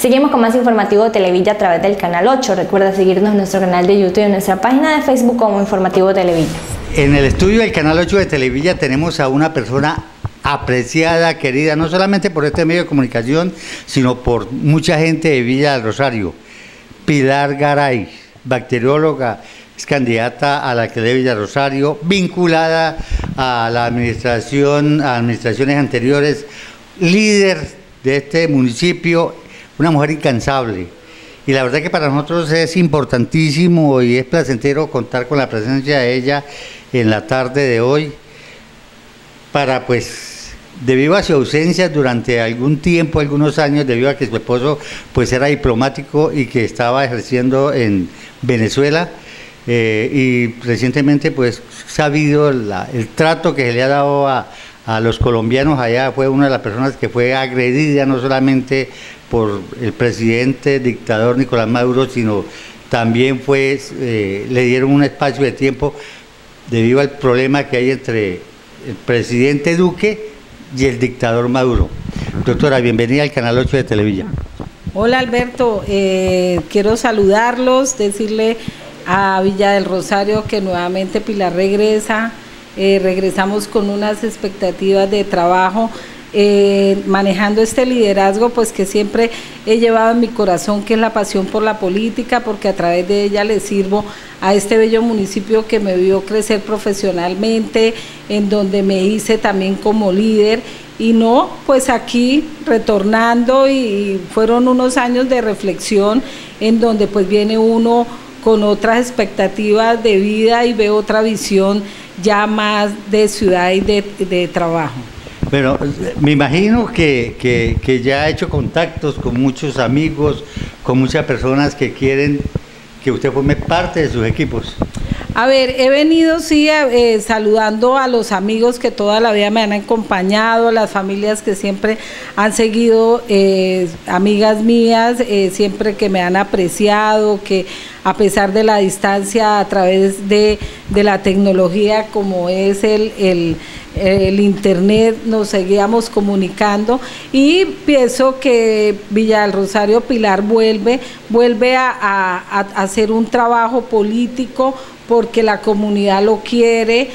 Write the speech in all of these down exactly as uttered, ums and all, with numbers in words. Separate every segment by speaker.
Speaker 1: Seguimos con más informativo de Televilla a través del canal ocho. Recuerda seguirnos en nuestro canal de YouTube y en nuestra página de Facebook como Informativo Televilla.
Speaker 2: En el estudio del canal ocho de Televilla tenemos a una persona apreciada, querida, no solamente por este medio de comunicación, sino por mucha gente de Villa del Rosario. Pilar Garay, bacterióloga, es candidata a la alcaldía de Villa del Rosario, vinculada a la administración, a administraciones anteriores, líder de este municipio, una mujer incansable. Y la verdad que para nosotros es importantísimo y es placentero contar con la presencia de ella en la tarde de hoy, para pues, debido a su ausencia durante algún tiempo, algunos años, debido a que su esposo pues era diplomático y que estaba ejerciendo en Venezuela, eh, y recientemente pues sabido la, el trato que se le ha dado a, a los colombianos allá. Fue una de las personas que fue agredida no solamente por el presidente dictador Nicolás Maduro, sino también fue, eh, le dieron un espacio de tiempo debido al problema que hay entre el presidente Duque y el dictador Maduro. Doctora, bienvenida al canal ocho de Televilla.
Speaker 3: Hola Alberto, eh, quiero saludarlos, decirle a Villa del Rosario que nuevamente Pilar regresa, eh, regresamos con unas expectativas de trabajo, eh, manejando este liderazgo pues que siempre he llevado en mi corazón, que es la pasión por la política, porque a través de ella le sirvo a este bello municipio que me vio crecer profesionalmente, en donde me hice también como líder. Y no, pues aquí retornando, y fueron unos años de reflexión en donde pues viene uno con otras expectativas de vida y ve otra visión ya más de ciudad y de, de trabajo.
Speaker 2: Bueno, me imagino que, que, que ya ha hecho contactos con muchos amigos, con muchas personas que quieren que usted forme parte de sus equipos.
Speaker 3: A ver, he venido sí eh, saludando a los amigos que toda la vida me han acompañado, las familias que siempre han seguido, eh, amigas mías, eh, siempre que me han apreciado, que a pesar de la distancia, a través de, de la tecnología como es el, el, el internet, nos seguíamos comunicando, y pienso que Villa del Rosario Pilar vuelve, vuelve a, a, a hacer un trabajo político, porque la comunidad lo quiere,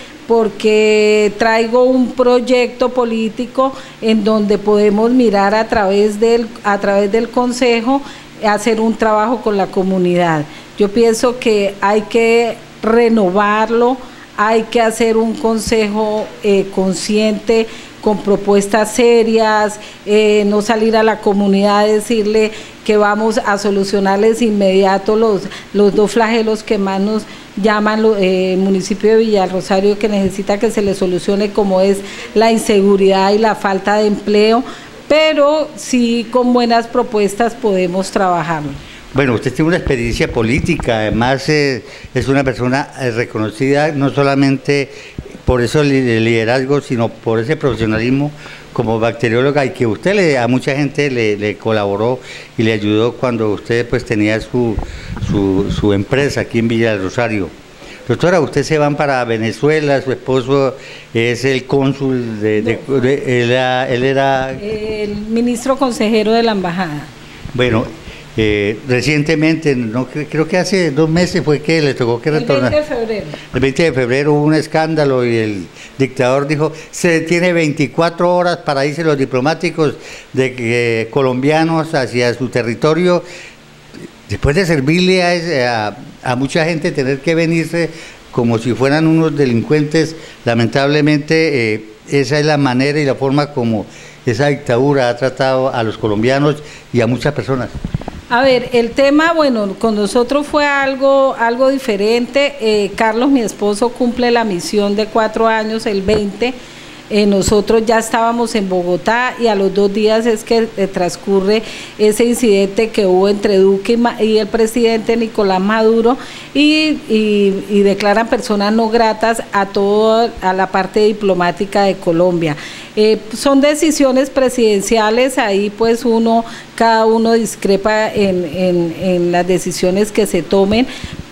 Speaker 3: porque traigo un proyecto político en donde podemos mirar a través del, a través del consejo, hacer un trabajo con la comunidad. Yo pienso que hay que renovarlo, hay que hacer un consejo eh, consciente, con propuestas serias, eh, no salir a la comunidad a decirle que vamos a solucionarles inmediato los, los dos flagelos que más nos llaman el eh, municipio de Villa del Rosario, que necesita que se le solucione, como es la inseguridad y la falta de empleo, pero sí con buenas propuestas podemos trabajarlo.
Speaker 2: Bueno, usted tiene una experiencia política, además eh, es una persona eh, reconocida no solamente por eso el liderazgo, sino por ese profesionalismo como bacterióloga, y que usted le, a mucha gente le, le colaboró y le ayudó cuando usted pues tenía su, su, su empresa aquí en Villa del Rosario. Doctora, usted se van para Venezuela, su esposo es el cónsul, de, de, de, de él, era, él era...
Speaker 3: El ministro consejero de la embajada.
Speaker 2: Bueno, Eh, recientemente, no, creo que hace dos meses fue que le tocó que retornar.
Speaker 3: El veinte de febrero.
Speaker 2: El veinte de febrero hubo un escándalo y el dictador dijo, se tiene veinticuatro horas para irse los diplomáticos de que, colombianos hacia su territorio, después de servirle a, a, a mucha gente, tener que venirse como si fueran unos delincuentes. Lamentablemente eh, esa es la manera y la forma como esa dictadura ha tratado a los colombianos y a muchas personas.
Speaker 3: A ver, el tema, bueno, con nosotros fue algo, algo diferente. Eh, Carlos, mi esposo, cumple la misión de cuatro años el veinte. Eh, nosotros ya estábamos en Bogotá, y a los dos días es que eh, transcurre ese incidente que hubo entre Duque y, y el presidente Nicolás Maduro, y, y, y declaran personas no gratas a toda a la parte diplomática de Colombia. Eh, son decisiones presidenciales, ahí pues uno, cada uno discrepa en, en, en las decisiones que se tomen,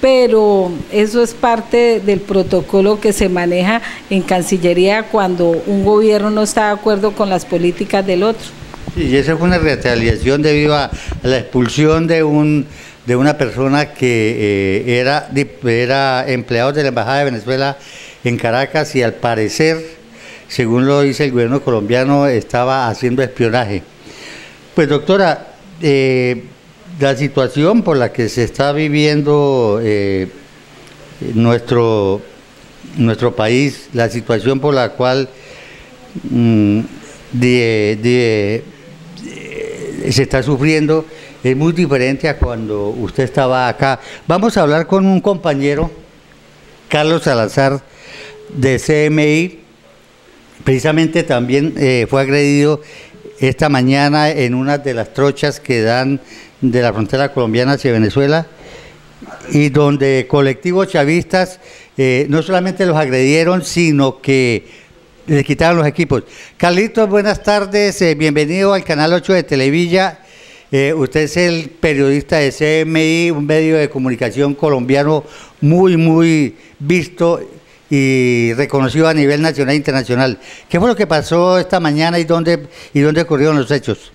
Speaker 3: pero eso es parte del protocolo que se maneja en Cancillería cuando un gobierno no está de acuerdo con las políticas del otro.
Speaker 2: Y eso fue una retaliación debido a la expulsión de un de una persona que eh, era, era empleado de la Embajada de Venezuela en Caracas y al parecer, según lo dice el gobierno colombiano, estaba haciendo espionaje. Pues doctora, eh, la situación por la que se está viviendo eh, nuestro, nuestro país, la situación por la cual mmm, de, de, de, se está sufriendo, es muy diferente a cuando usted estaba acá. Vamos a hablar con un compañero, Carlos Salazar, de C M I, precisamente también eh, fue agredido esta mañana en una de las trochas que dan de la frontera colombiana hacia Venezuela, y donde colectivos chavistas eh, no solamente los agredieron, sino que les quitaron los equipos. Carlitos, buenas tardes, eh, bienvenido al Canal ocho de Televilla. Eh, usted es el periodista de C M I, un medio de comunicación colombiano muy, muy visto y reconocido a nivel nacional e internacional. ¿Qué fue lo que pasó esta mañana y dónde, y dónde ocurrieron los hechos?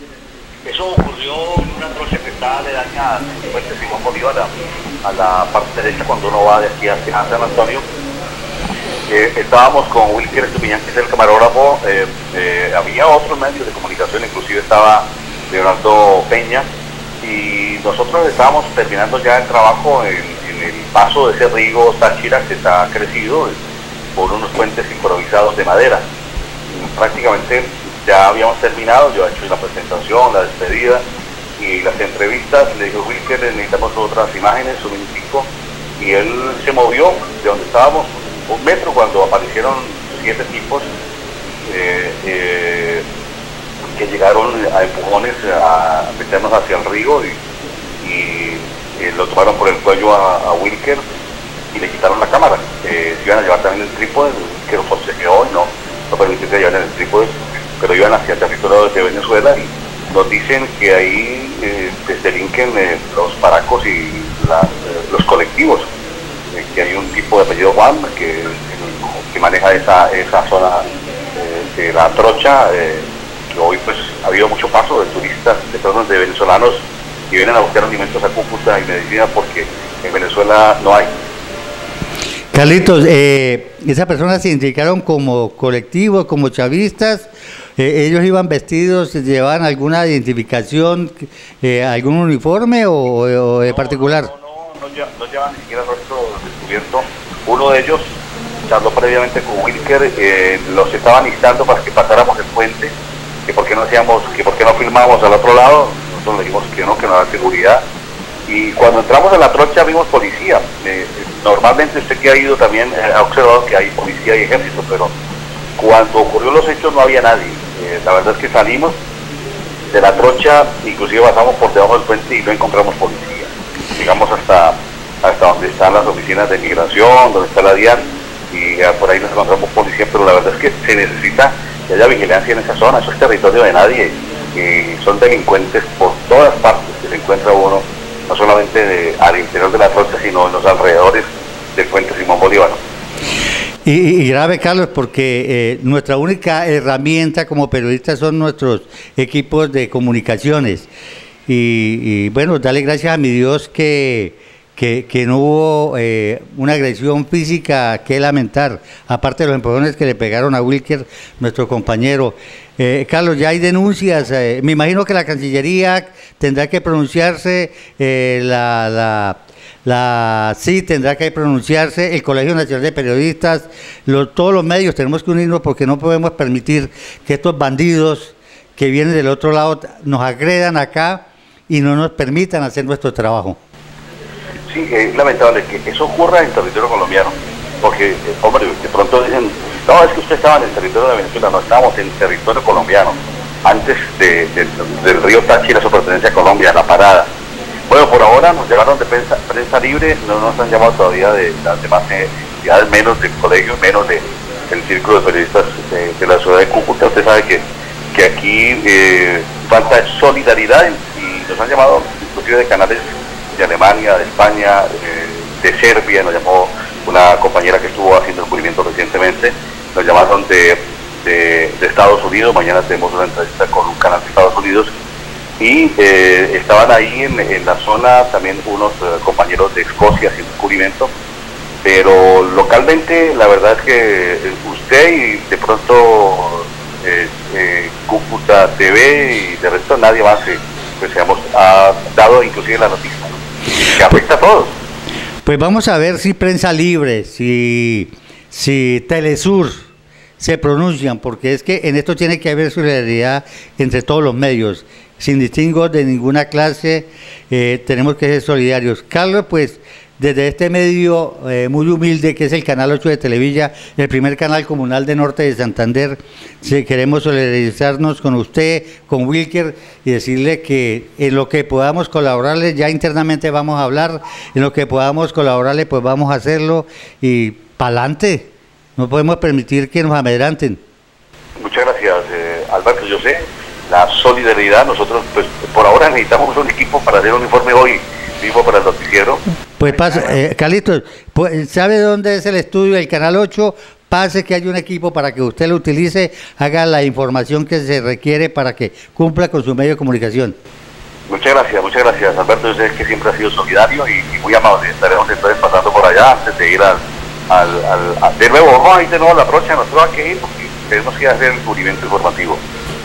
Speaker 4: Eso ocurrió en una trocha que está aledaña al puente Simón Bolívar, a, a la parte derecha cuando uno va de aquí hacia San Antonio. Eh, estábamos con Wilker Estupiñán, que es el camarógrafo, eh, eh, había otros medios de comunicación, inclusive estaba Leonardo Peña, y nosotros estábamos terminando ya el trabajo en, en el paso de ese río Táchira que está crecido por unos puentes improvisados de madera. Y prácticamente ya habíamos terminado, yo he hecho la presentación, la despedida y las entrevistas. Le dijo Wilker, necesitamos otras imágenes, un minutico, y él se movió de donde estábamos un metro cuando aparecieron siete tipos eh, eh, que llegaron a empujones a meternos hacia el río y, y eh, lo tomaron por el cuello a, a Wilker y le quitaron la cámara. Eh, se iban a llevar también el trípode, que lo forcejeó y no, no permitió que llevaran el trípode, pero iban hacia el territorio de Venezuela y nos dicen que ahí eh, pues, delinquen eh, los paracos y la, eh, los colectivos, eh, que hay un tipo de apellido Juan que, que maneja esa, esa zona eh, de la trocha. Eh, Hoy pues ha habido mucho paso de turistas, de personas, de venezolanos que vienen a buscar alimentos a Cúcuta y medicina porque en Venezuela no hay.
Speaker 2: Carlitos, eh, ¿esas personas se identificaron como colectivos, como chavistas? Eh, ¿Ellos iban vestidos, llevaban alguna identificación, eh, algún uniforme o, o de
Speaker 4: no,
Speaker 2: particular?
Speaker 4: No, no, no, no, no llevan ni siquiera rostro descubierto. Uno de ellos charló previamente con Wilker, eh, los estaban instando para que pasáramos el puente, que por qué no hacíamos, que por qué no filmábamos al otro lado. Nosotros le dijimos que no, que no había seguridad. Y cuando entramos en la trocha vimos policía. Eh, normalmente usted que ha ido también eh, ha observado que hay policía y ejército, pero cuando ocurrió los hechos no había nadie. Eh, la verdad es que salimos de la trocha, inclusive pasamos por debajo del puente y no encontramos policía. Llegamos hasta, hasta donde están las oficinas de migración, donde está la DIAN, y eh, por ahí nos encontramos policía, pero la verdad es que se necesita que haya vigilancia en esa zona. Eso es territorio de nadie, y son delincuentes por todas partes que se encuentra uno, no solamente de, al interior de la trocha, sino en los alrededores del puente Simón Bolívar.
Speaker 2: Y, y grave, Carlos, porque eh, nuestra única herramienta como periodistas son nuestros equipos de comunicaciones, y, y bueno, dale gracias a mi Dios que Que, que no hubo eh, una agresión física que lamentar, aparte de los empujones que le pegaron a Wilker, nuestro compañero. Eh, Carlos, ya hay denuncias, eh, me imagino que la Cancillería tendrá que pronunciarse, eh, la, la, la C I tendrá que pronunciarse, el Colegio Nacional de Periodistas, los, todos los medios tenemos que unirnos porque no podemos permitir que estos bandidos que vienen del otro lado nos agredan acá y no nos permitan hacer nuestro trabajo.
Speaker 4: Sí, es lamentable que eso ocurra en territorio colombiano, porque, eh, hombre, de pronto dicen, no, es que usted estaba en el territorio de Venezuela. No, estábamos en territorio colombiano, antes de, de, del río Táchira, su pertenencia a Colombia, la parada. Bueno, por ahora nos llegaron de prensa, prensa libre, no nos han llamado todavía de las demás entidades, menos del colegio, menos de, del círculo de periodistas de, de la ciudad de Cúcuta. Usted sabe que, que aquí eh, falta solidaridad y nos han llamado inclusive de canales de Alemania, de España, eh, de Serbia. Nos llamó una compañera que estuvo haciendo el cubrimiento recientemente, nos llamaron de, de, de Estados Unidos. Mañana tenemos una entrevista con un canal de Estados Unidos. Y eh, estaban ahí en, en la zona también unos eh, compañeros de Escocia haciendo cubrimiento. Pero localmente la verdad es que usted y de pronto eh, eh, Cúcuta T V y de resto nadie más eh, pues, digamos, ha dado inclusive la noticia, ¿no? Que afecta a todos.
Speaker 2: Pues vamos a ver si Prensa Libre, si, si Telesur se pronuncian, porque es que en esto tiene que haber solidaridad entre todos los medios, sin distingo de ninguna clase, eh, tenemos que ser solidarios. Carlos, pues desde este medio eh, muy humilde que es el Canal ocho de Televilla, el primer canal comunal de Norte de Santander, si queremos solidarizarnos con usted, con Wilker, y decirle que en lo que podamos colaborarle, ya internamente vamos a hablar, en lo que podamos colaborarle, pues vamos a hacerlo, y pa'lante, no podemos permitir que nos amedranten.
Speaker 4: Muchas gracias, eh, Alberto. Yo sé, la solidaridad, nosotros pues por ahora necesitamos un equipo para hacer un informe hoy mismo para el noticiero.
Speaker 2: Pues pasa, eh, Carlitos, pues, ¿sabe dónde es el estudio del Canal ocho? Pase que hay un equipo para que usted lo utilice, haga la información que se requiere para que cumpla con su medio de comunicación.
Speaker 4: Muchas gracias, muchas gracias, Alberto. Yo sé que siempre ha sido solidario y, y muy amable. Estaremos entonces pasando por allá antes de ir al, al, al a, de nuevo, vamos a ir de nuevo a la próxima, nosotros hay que ir porque tenemos que hacer el cubrimiento informativo.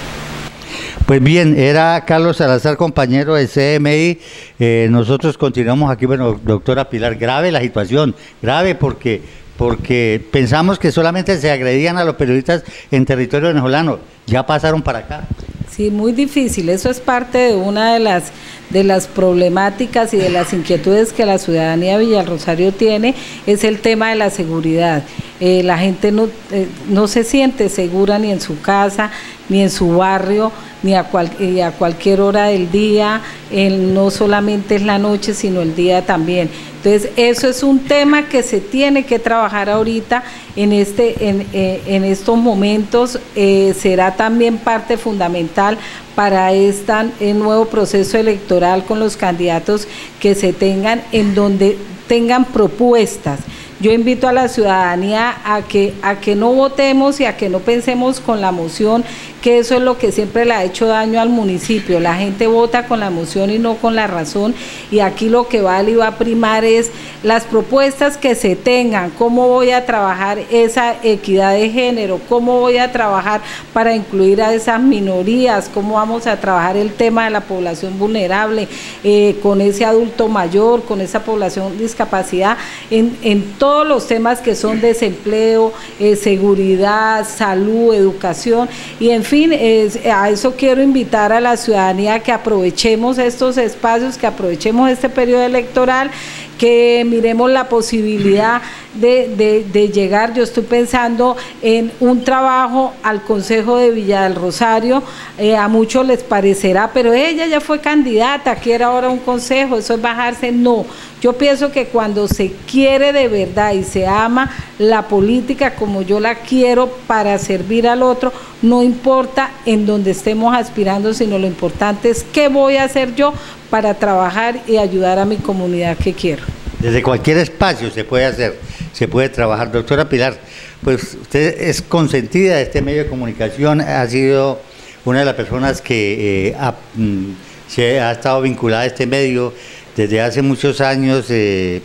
Speaker 2: Pues bien, era Carlos Salazar, compañero de C M I. Eh, nosotros continuamos aquí. Bueno, doctora Pilar, grave la situación, grave porque, porque pensamos que solamente se agredían a los periodistas en territorio venezolano, ya pasaron para acá.
Speaker 3: Sí, muy difícil, eso es parte de una de las, de las problemáticas y de las inquietudes que la ciudadanía de Villarrosario tiene, es el tema de la seguridad. Eh, la gente no, eh, no se siente segura ni en su casa, ni en su barrio, ni a, cual, eh, a cualquier hora del día, el, no solamente es la noche, sino el día también. Entonces, eso es un tema que se tiene que trabajar ahorita en, este, en, eh, en estos momentos, eh, será también parte fundamental para este nuevo proceso electoral con los candidatos que se tengan, en donde tengan propuestas. Yo invito a la ciudadanía a que, a que no votemos y a que no pensemos con la emoción, que eso es lo que siempre le ha hecho daño al municipio. La gente vota con la emoción y no con la razón, y aquí lo que vale y va a primar es las propuestas que se tengan, cómo voy a trabajar esa equidad de género, cómo voy a trabajar para incluir a esas minorías, cómo vamos a trabajar el tema de la población vulnerable, eh, con ese adulto mayor, con esa población discapacidad, en, en todos los temas que son desempleo, eh, seguridad, salud, educación, y en fin, es, a eso quiero invitar a la ciudadanía que aprovechemos estos espacios, que aprovechemos este periodo electoral, que miremos la posibilidad de, de, de llegar. Yo estoy pensando en un trabajo al Consejo de Villa del Rosario, eh, a muchos les parecerá, pero ella ya fue candidata, quiere ahora un consejo, eso es bajarse. No, yo pienso que cuando se quiere de verdad y se ama la política como yo la quiero para servir al otro, no importa en donde estemos aspirando, sino lo importante es qué voy a hacer yo para trabajar y ayudar a mi comunidad que quiero.
Speaker 2: Desde cualquier espacio se puede hacer, se puede trabajar. Doctora Pilar, pues usted es consentida de este medio de comunicación, ha sido una de las personas que eh, ha, mm, se ha estado vinculada a este medio desde hace muchos años, eh,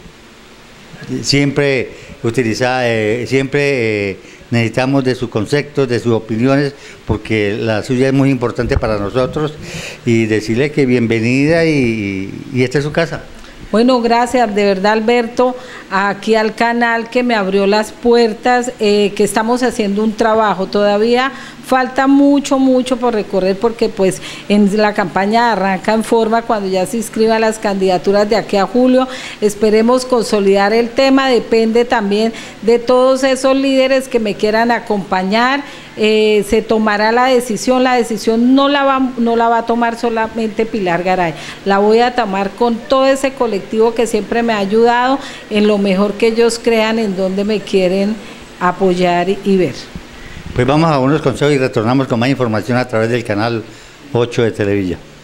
Speaker 2: siempre utilizada, eh, siempre eh, necesitamos de sus conceptos, de sus opiniones, porque la suya es muy importante para nosotros, y decirle que bienvenida y, y esta es su casa.
Speaker 3: Bueno, gracias de verdad, Alberto, aquí al canal que me abrió las puertas, eh, que estamos haciendo un trabajo. Todavía falta mucho, mucho por recorrer, porque pues en la campaña arranca en forma cuando ya se inscriban las candidaturas de aquí a julio. Esperemos consolidar el tema, depende también de todos esos líderes que me quieran acompañar. Eh, se tomará la decisión, la decisión no la, va, no la va a tomar solamente Pilar Garay, la voy a tomar con todo ese colectivo que siempre me ha ayudado en lo mejor que ellos crean, en donde me quieren apoyar y, y ver.
Speaker 2: Pues vamos a unos consejos y retornamos con más información a través del Canal ocho de Televilla.